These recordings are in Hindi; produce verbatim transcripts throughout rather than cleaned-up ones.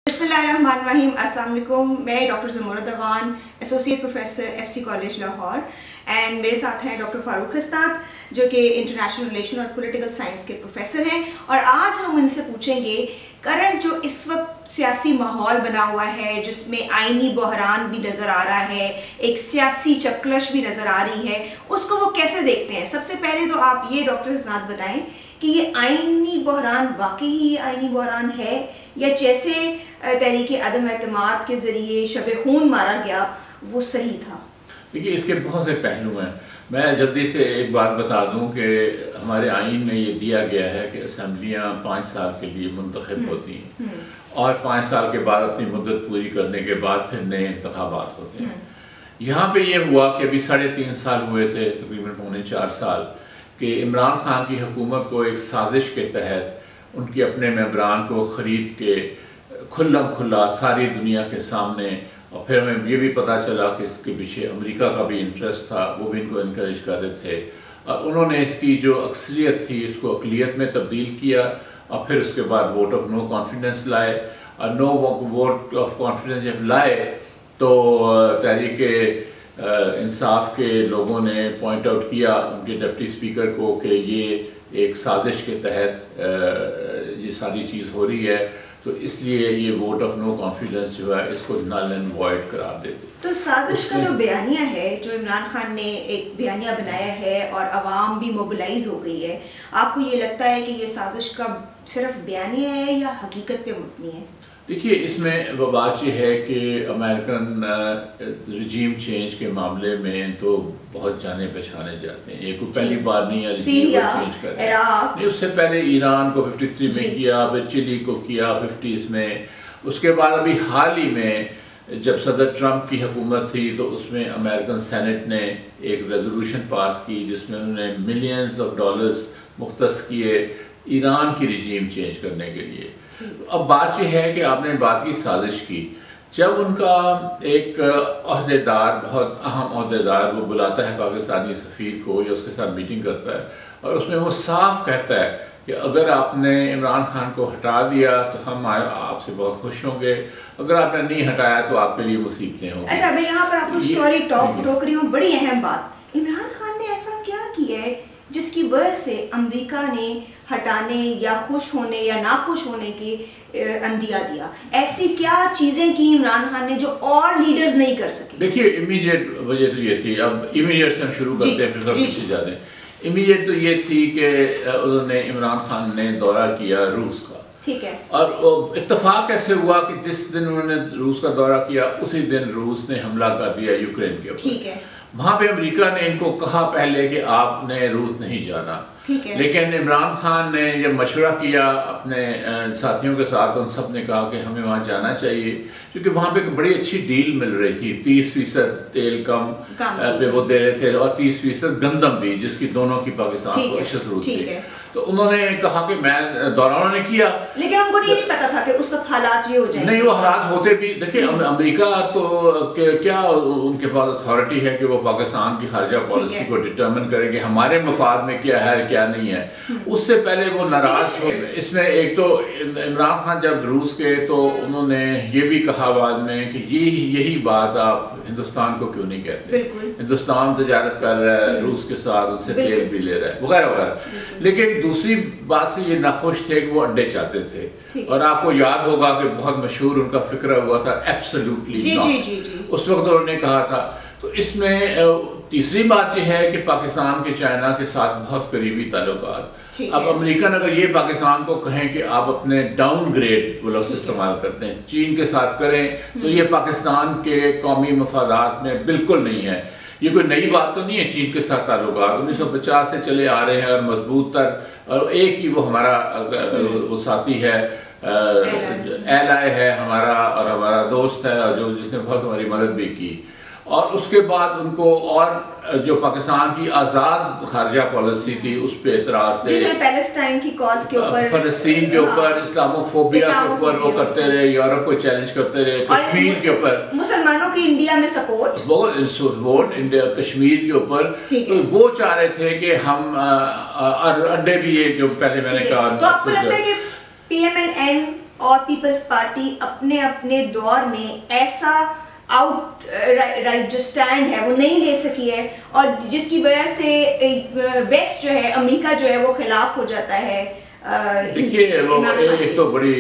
बिस्मिल्लाहिर्रहमानिर्रहीम। अस्सलाम वालेकुम। मैं doctor Zamura Dawan, associate professor FC college Lahore, and मेरे साथ हैं डॉक्टर फारूक हस्ताद जो कि इंटरनेशनल रिलेशन और पॉलिटिकल साइंस के प्रोफेसर हैं। और आज हम उनसे पूछेंगे करंट जो इस वक्त सियासी माहौल बना हुआ है, जिसमें आइनी बहरान भी नज़र आ रहा है, एक सियासी चक्लश भी नज़र आ रही है, उसको वो कैसे देखते हैं। सबसे पहले तो आप ये डॉक्टर हस्ताद बताएं कि ये आइनी बहरान वाकई ही आइनी बहरान है या जैसे तहरीक अदम एतमाद के ज़रिए शब खून मारा गया वो सही था। देखिए, इसके बहुत से पहलू हैं। मैं जल्दी से एक बात बता दूं कि हमारे आइन में ये दिया गया है कि असम्बलियाँ पाँच साल के लिए मुंतखब होती हैं और पाँच साल के बाद अपनी मुद्दत पूरी करने के बाद फिर नए इंतखाबात होते हैं। यहाँ पे ये हुआ कि अभी साढ़े तीन साल हुए थे, तकरीबन पौने चार साल, कि इमरान खान की हुकूमत को एक साजिश के तहत उनके अपने मेंबरान को ख़रीद के खुल्लम खुल्ला सारी दुनिया के सामने, और फिर हमें ये भी पता चला कि इसके पीछे अमेरिका का भी इंटरेस्ट था, वो भी इनको इनकरेज कर रहे थे। और उन्होंने इसकी जो अक्सरियत थी इसको अक़लियत में तब्दील किया और फिर उसके बाद वोट ऑफ नो कॉन्फिडेंस लाए। और नो वोट ऑफ कॉन्फिडेंस जब लाए तो तहरीक इंसाफ के लोगों ने पॉइंट आउट किया उनके डिप्टी स्पीकर को कि ये एक साजिश के तहत ये सारी चीज़ हो रही है, तो इसलिए ये वोट ऑफ नो कॉन्फिडेंस जो है इसको नल एंड वॉइड करार देते। तो साजिश का जो बयानिया है, जो इमरान खान ने एक बयानिया बनाया है और अवाम भी मोबिलाइज हो गई है, आपको ये लगता है कि ये साजिश का सिर्फ बयानिया है या हकीकत पे मुबनी है? देखिए, इसमें वो बात यह है कि अमेरिकन रिजीम चेंज के मामले में तो बहुत जाने पहचाने जाते हैं। ये कोई पहली बार नहीं है रिजीम को चेंज कर रहे हैं। नहीं, उससे पहले ईरान को तिरेपन में किया, फिर चिली को किया पचास में। उसके बाद अभी हाल ही में जब सदर ट्रंप की हुकूमत थी तो उसमें अमेरिकन सेनेट ने एक रेजोल्यूशन पास की जिसमें उन्होंने मिलियंस ऑफ डॉलर्स मुख्तस किए ईरान की रिजीम चेंज करने के लिए। अब बात यह है कि आपने बात की साजिश की, जब उनका एक अहदेदार, बहुत अहम अहदेदार, वो बुलाता है पाकिस्तानी सफ़ीर को या उसके साथ मीटिंग करता है और उसमें वो साफ कहता है कि अगर आपने इमरान खान को हटा दिया तो हम आपसे बहुत खुश होंगे, अगर आपने नहीं हटाया तो आपके लिए मुसीबतें होंगी। अच्छा, मैं यहाँ पर आपको सॉरी टॉक टोक रही हूँ, बड़ी अहम बात, इमरान खान ने ऐसा क्या किया है जिसकी वजह से अमेरिका ने हटाने या खुश होने या नाखुश होने की अंदिया दिया? ऐसी क्या चीज़ें की इमरान खान ने जो और लीडर्स नहीं कर सके? देखिए, इमीडिएट वजह तो ये थी, अब इमीडिएट से हम शुरू करते हैं फिर पीछे जाते हैं। इमीडिएट तो ये थी कि उन्होंने इमरान खान ने दौरा किया रूस का, ठीक है, और इत्तेफाक ऐसे हुआ कि जिस दिन उन्होंने रूस का दौरा किया उसी दिन रूस ने हमला कर दिया यूक्रेन के ऊपर। ठीक है, वहाँ पे अमेरिका ने इनको कहा पहले कि आपने रूस नहीं जाना, लेकिन इमरान खान ने जब मशवरा किया अपने साथियों के साथ, उन सब ने कहा कि हमें वहाँ जाना चाहिए क्योंकि वहाँ पे एक बड़ी अच्छी डील मिल रही थी। तीस फीसद तेल कम पे वो दे रहे थे और तीस फीसद गंदम भी, जिसकी दोनों की पाकिस्तान को अशद जरूरत थी। तो उन्होंने कहा कि मैं दौरा उन्होंने किया, लेकिन उनको नहीं पता था कि उस वक्त हालात ये हो जाएंगे। नहीं, वो हालात होते भी। देखिए, अमेरिका तो क्या उनके पास अथॉरिटी है कि वो पाकिस्तान की खारजा पॉलिसी को डिटर्मिन करें कि हमारे मफाद में क्या है क्या नहीं है। उससे पहले वो नाराज हो। इसमें एक तो इमरान खान जब रूस के तो उन्होंने ये भी कहा बाद में कि ये यही बात आप हिंदुस्तान को क्यों नहीं कहते, हिंदुस्तान तजारत कर रहा है रूस के साथ, उससे तेल भी ले रहा है वगैरह वगैरह। लेकिन दूसरी बात से ये नाखुश थे कि वो अड्डे चाहते थे, और आपको याद होगा कि बहुत मशहूर उनका फिक्र हुआ था एब्सोल्युटली नॉट, उस वक्त उन्होंने कहा था। तो इसमें तीसरी बात यह है कि पाकिस्तान के चाइना के साथ बहुत करीबी ताल्लुकात। अब अमेरिकन अगर ये पाकिस्तान को कहें कि आप अपने डाउनग्रेड वो लफ्ज़ इस्तेमाल करते हैं चीन के साथ करें, तो ये पाकिस्तान के कौमी मफादात में बिल्कुल नहीं है। ये कोई नई बात तो नहीं है, चीन के साथ ताल्लुकात उन्नीस सौ पचास से चले आ रहे हैं और मजबूत तर, और एक ही वो हमारा वो साथी है, एलाय है हमारा और हमारा दोस्त है, और जो जिसने बहुत हमारी मदद भी की। और उसके बाद उनको और जो पाकिस्तान की आज़ाद खारजा पॉलिसी थी उस पर एतराज़ थे, पैलेस्टाइन की कॉज के ऊपर, फ़लस्तीन के ऊपर, इस्लामोफोबिया के ऊपर वो करते रहे, यूरोप को चैलेंज करते रहे, कश्मीर के ऊपर, मुसलमानों की इंडिया में सपोर्ट, वो वोट इंडिया कश्मीर के ऊपर। तो वो चाह रहे थे कि हम अड्डे भी, ये जो पहले मैंने कहा। तो आपको लगता है कि पी एम एल एन और पीपल्स पार्टी अपने अपने दौर में ऐसा आउट राइट जो स्टैंड है वो नहीं ले सकी है, और जिसकी वजह से वेस्ट जो है, अमेरिका जो है वो खिलाफ हो जाता है। देखिए वो एक तो बड़ी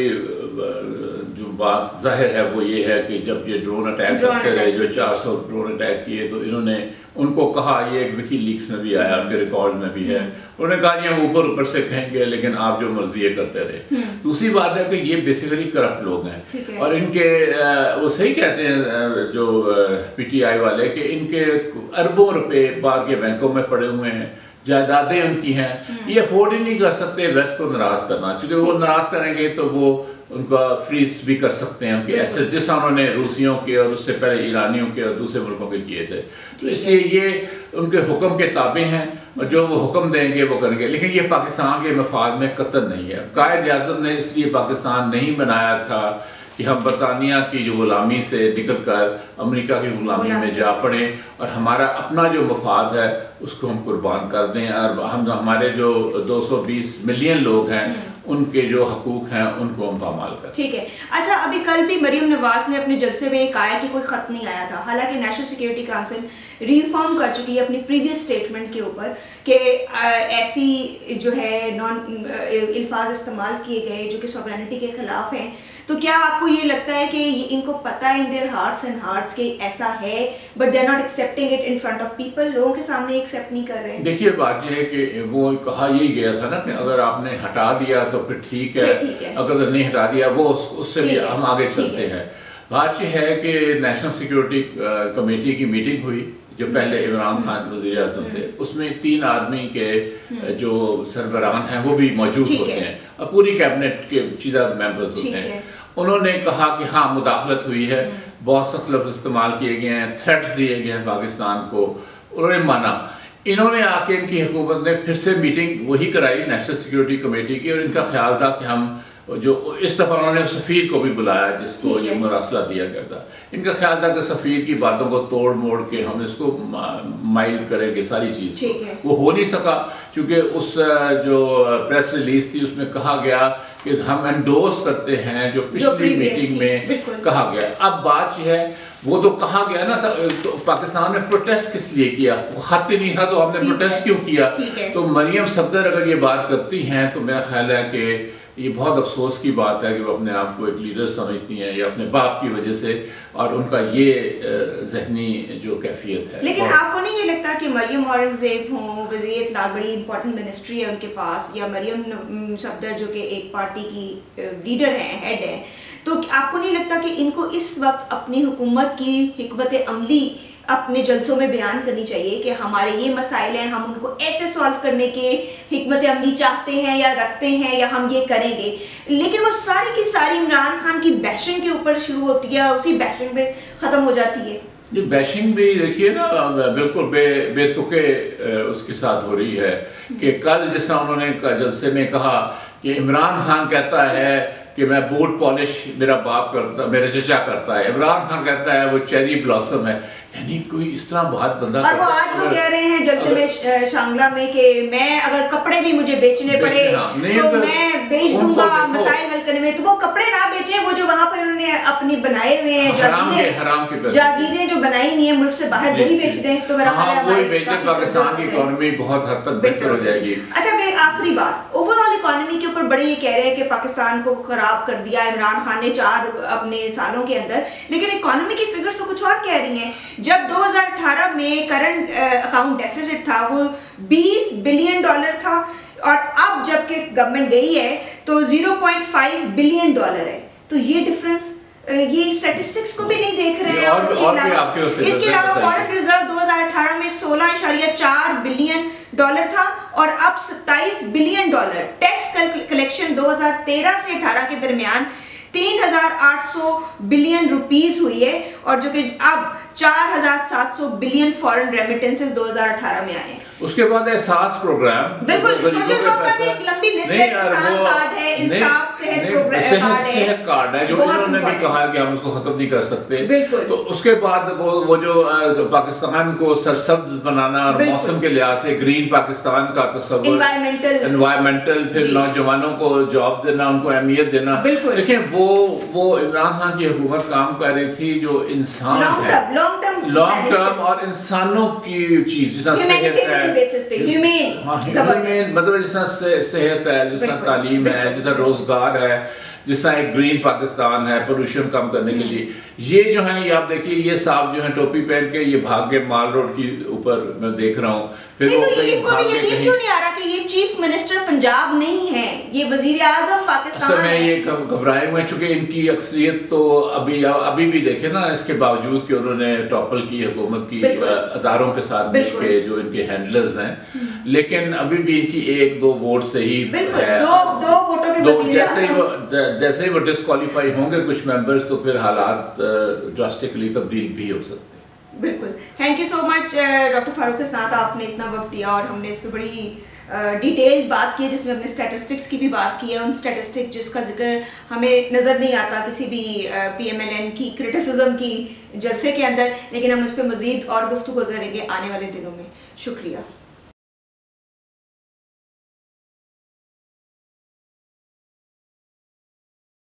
जो बात जाहिर है वो ये है कि जब ये ड्रोन अटैक करते रहे, जो चार सौ ड्रोन अटैक किए, तो इन्होंने उनको कहा, ये एक विकी लीक्स में भी आया, उनके रिकॉर्ड में भी है, उन्होंने कहा ये हम ऊपर ऊपर से कहेंगे लेकिन आप जो मर्जी ये करते रहे। दूसरी बात है कि ये बेसिकली करप्ट लोग हैं, और इनके वो सही कहते हैं जो पीटीआई वाले कि इनके अरबों रुपए बाहर के बैंकों में पड़े हुए हैं, जायदादें उनकी हैं, ये अफोर्ड ही नहीं कर सकते वेस्ट को नाराज करना, क्योंकि वो नाराज करेंगे तो वो उनका फ्रीज भी कर सकते हैं उनके ऐसे, जिस उन्होंने रूसियों के और उससे पहले ईरानियों के और दूसरे मुल्कों के किए थे। तो इसलिए ये उनके हुक्म के ताबे हैं, और जो वो हुक्म देंगे वो करेंगे, लेकिन ये पाकिस्तान के मफाद में कतई नहीं है। कायद आज़म ने इसलिए पाकिस्तान नहीं बनाया था कि हम बरतानिया की जो गुलामी से निकल कर अमेरिका की गुलामी में जा पड़े, और हमारा अपना जो मफाद है उसको हम कुर्बान कर दें, और हम हमारे जो दो सौ बीस मिलियन लोग हैं उनके जो हकूक हैं उनको हम पामाल करें। ठीक है। अच्छा, अभी कल भी मरियम नवाज ने अपने जलसे में कहा कि कोई खत नहीं आया था, हालांकि नेशनल सिक्योरिटी काउंसिल रिफॉर्म कर चुकी है अपनी प्रीवियस स्टेटमेंट के ऊपर कि ऐसी जो है नॉन अल्फाज इस्तेमाल किए गए जो कि सॉवरेनिटी के खिलाफ हैं। तो क्या आपको ये लगता है कि इनको पता है in their hearts and hearts के ऐसा है, but they are not accepting it in front of people, लोगों के सामने एक्सेप्ट नहीं कर रहे हैं? देखिए बात ये है कि वो कहा यही गया था ना कि अगर आपने हटा दिया तो फिर ठीक है, है। अगर नहीं हटा दिया वो उससे भी हम आगे चलते हैं। बात यह है कि नेशनल सिक्योरिटी कमेटी की मीटिंग हुई जो पहले इमरान खान वज़ीर आज़म थे, उसमें तीन आदमी के जो सरबराहान हैं वो भी मौजूद होते हैं, और पूरी कैबिनेट के चीज़ा मेंबर्स होते हैं। उन्होंने कहा कि हाँ मुदाखलत हुई है, बहुत सख्त लफ्ज़ इस्तेमाल किए गए हैं, थ्रेट्स दिए गए हैं पाकिस्तान को, उन्होंने माना। इन्होंने आके इनकी हुकूमत ने फिर से मीटिंग वही कराई नेशनल सिक्योरिटी कमेटी की, और इनका ख्याल था कि हम जो इस दफ़ा उन्होंने सफ़ीर को भी बुलाया जिसको ये मरासला दिया गया था। इनका ख्याल था कि सफ़ीर की बातों को तोड़ मोड़ के हम इसको माइल्ड करेंगे सारी चीज़ को। वो हो नहीं सका, क्योंकि उस जो प्रेस रिलीज थी उसमें कहा गया कि हम एंडोर्स करते हैं जो पिछली मीटिंग में कहा गया। अब बात यह है, वो तो कहा गया ना, तो पाकिस्तान ने प्रोटेस्ट किस लिए किया? वो खत ही नहीं था तो हमने प्रोटेस्ट क्यों किया? तो मरियम सफदर अगर ये बात करती हैं तो मेरा ख्याल है कि ये बहुत अफसोस की बात है कि वो अपने आप को एक लीडर समझती हैं, या अपने बाप की वजह से, और उनका ये जहनी जो कैफियत है। लेकिन आपको नहीं ये लगता कि मरियम औरंगजेब हों, वज़ीर इत्तला, बड़ी इंपॉर्टेंट मिनिस्ट्री है उनके पास, या मरियम सफदर जो कि एक पार्टी की लीडर हैं, हेड हैं, तो आपको नहीं लगता कि इनको इस वक्त अपनी हुकूमत की हिकमत अमली अपने जलसों में बयान करनी चाहिए कि हमारे ये मसाइल हैं, हम उनको ऐसे सॉल्व करने के हिकमत अमली चाहते हैं या रखते हैं, या हम ये करेंगे? लेकिन वो सारी की सारी इमरान खान की बैशिंग के ऊपर शुरू होती है, उसी बैशिंग पे ख़त्म हो जाती है। ये बैशिंग भी देखिए ना बिल्कुल बे बेतुके उसके साथ हो रही है कि कल जिस तरह उन्होंने जलसे में कहा कि इमरान खान कहता है कि मैं बूट पॉलिश मेरा बाप करता, मेरे चचा करता है, इमरान खान कहता है वो चेरी ब्लॉसम है, यानी कोई इस तरह बहुत बंदा। और वो आज वो कह रहे हैं जलसे में शांगला में कि मैं अगर कपड़े भी मुझे बेचने पड़े तो मैं बेच दूंगा मसाइल हल करने में, तो वो कपड़े ना बेचे, वो जो वहाँ पर उन्होंने अपनी बनाए हुए हैं जागीरें जागीरें जो बनाई हुई है मुल्क से बाहर, वही बेच दें तो मेरा ख्याल है वही बेच दें, पाकिस्तान की इकोनॉमी बहुत हद तक बेहतर हो जाएगी। अच्छा, मेरी आखिरी बात, ओवरऑल इकोनॉमी के ऊपर बड़े ये कह रहे हैं कि पाकिस्तान को खराब कर दिया इमरान खान ने चार अपने सालों के अंदर, लेकिन इकोनॉमी की फिगर्स तो कुछ और कह रही हैं। जब दो हज़ार अठारह में करंट अकाउंट डेफिसिट था वो बीस बिलियन डॉलर था, और अब जबकि गवर्नमेंट गई है तो zero point five billion dollar है। तो ये डिफरेंस ये स्टैटिस्टिक्स को भी नहीं देख रहे हैं। और, और, और इसके अलावा फॉरेन रिजर्व दो हज़ार अठारह में सोलह इशारिया चार बिलियन डॉलर था और अब सत्ताईस बिलियन डॉलर। टैक्स कलेक्शन दो हज़ार तेरह से अठारह के दरमियान तीन हजार आठ सौ बिलियन रुपीस हुई है, और जो कि अब चार हजार सात सौ बिलियन फॉरेन रेमिटेंसेस दो हज़ार अठारह में आए हैं। उसके बाद एहसास प्रोग्राम, बिल्कुल सोशल वर्क का भी एक लंबी लिस्ट है, किसान कार्ड है, इंसाफ सेहत कार्ड है जो इन्होंने भी कहा कि हम उसको खत्म नहीं कर सकते। तो उसके बाद वो वो जो पाकिस्तान को सरसब्ज बनाना और मौसम के लिहाज से ग्रीन पाकिस्तान का तस्वीर, एनवायरमेंटल, फिर नौजवानों को जॉब देना, उनको अहमियत देना। देखिए वो वो इमरान खान की हुकूमत काम कर रही थी जो इंसान है, लॉन्ग टर्म और इंसानों की चीज, जैसा सेहत है, मतलब जैसा सेहत है, जैसा तालीम है, जैसा रोजगार है, जिसका एक ग्रीन पाकिस्तान है, पोल्यूशन कम करने के लिए। ये जो है ये आप देखिए, ये साहब जो है टोपी पहन के ये भाग के माल रोड की ऊपर मैं देख रहा हूँ, फिर वो कहीं भाग के कहीं। क्यों नहीं आ रहा कि ये चीफ मिनिस्टर पंजाब नहीं है, ये वजीर आजम पाकिस्तान है। मैं ये घबराए हुए, चूंकि इनकी अक्सरियत तो अभी अभी भी देखे ना, इसके बावजूद कि उन्होंने टॉपल की हुकूमत की अदारोों के साथ मिलके जो इनके हैंडलर्स हैं, लेकिन अभी भी इनकी एक दो वोट से ही है, दो दो वोटों के वजीर जैसे ही वो जैसे ही वो डिस्क्वालीफाई होंगे कुछ मेंबर्स, तो फिर हालात ड्रास्टिकली तब्दील भी हो सकते हैं। बिल्कुल, thank you so much doctor Farooq Hasnat, आपने इतना वक्त दिया और हमने इस पे बड़ी डिटेल बात की है, जिसमें हमने स्टैटिस्टिक्स की भी बात की है, उन स्टैटिस्टिक्स जिसका जिक्र हमें नज़र नहीं आता किसी भी पी एम एल एन की क्रिटिसिज्म की जलसे के अंदर, लेकिन हम उस पर मज़ीद और गुफ्तगू करेंगे आने वाले दिनों में। शुक्रिया।